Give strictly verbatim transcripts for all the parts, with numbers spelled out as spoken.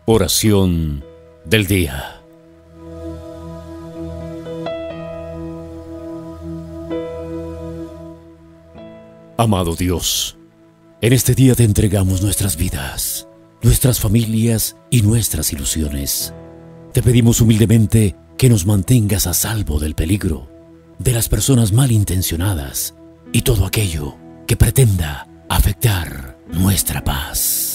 Oración del día. Amado Dios, en este día te entregamos nuestras vidas, nuestras familias y nuestras ilusiones. Te pedimos humildemente que nos mantengas a salvo del peligro, de las personas malintencionadas y todo aquello que pretenda afectar nuestra paz.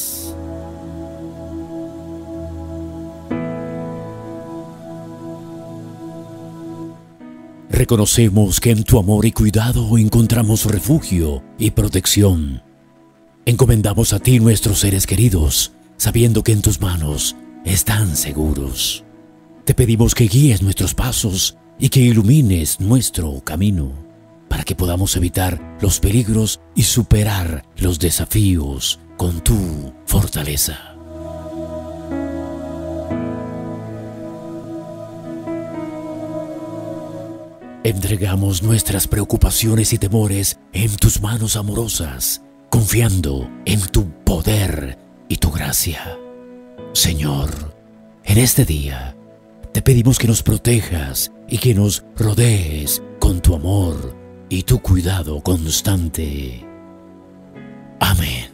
Reconocemos que en tu amor y cuidado encontramos refugio y protección. Encomendamos a ti nuestros seres queridos, sabiendo que en tus manos están seguros. Te pedimos que guíes nuestros pasos y que ilumines nuestro camino, para que podamos evitar los peligros y superar los desafíos con tu fortaleza. Entregamos nuestras preocupaciones y temores en tus manos amorosas, confiando en tu poder y tu gracia. Señor, en este día te pedimos que nos protejas y que nos rodees con tu amor y tu cuidado constante. Amén.